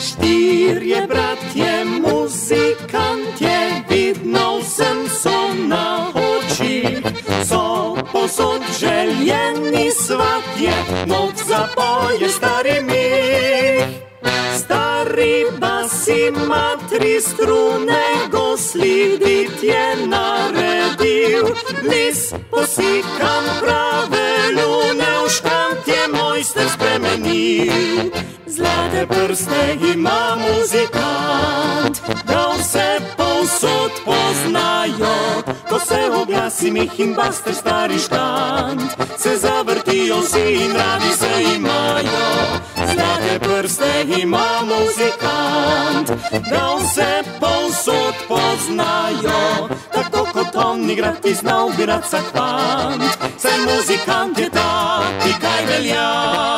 Štirje bratje, muzikantje, vidno sem so na očih, so posod željeni svatje, noč zapoje stari mih. Stari bas ima 3 strune, goslidit je naredil, lis posikan prave lune, v škant je mojster spremenil. Zlate prste ima muzikant, da vse povsod poznajo, ko se oglasi mih in baster stari škant, se zavrtijo vsi in radi se imajo. Zlate prste ima muzikant, da vse povsod poznajo, tako kot on igrati zna ubrat vsak fant, saj muzikant je taki, kaj velja.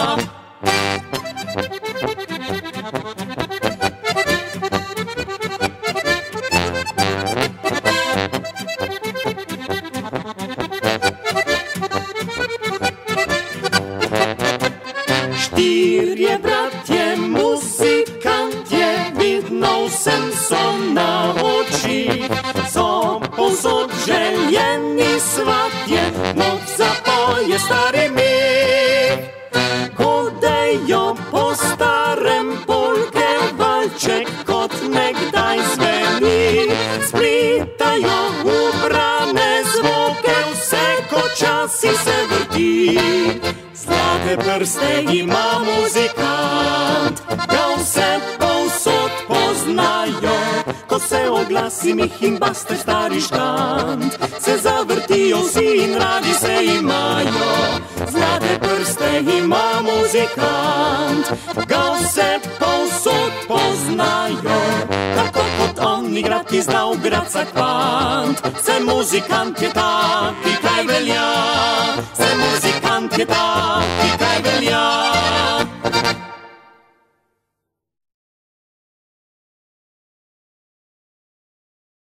Štirje bratje, muzikantje, vidno vsem so na očih, so povsod željeni svatje, noč zapoje stari mih. Godejo po starem polke, valček kot nekdaj zveni, splitajo ubrane zvoke, vse ko časi se vrti. Zlate prste ima muzikant, da vse povsod poznajo, ko se oglasi mih in baster stari škant, se zavrtijo vsi in radi se imajo. Zlate prste ima muzikant, ga vse povsod poznajo, tako kot on igrati zna ubrat vsak fant, se muzikant je taki, kaj velja, se muzikant je taki, kaj velja.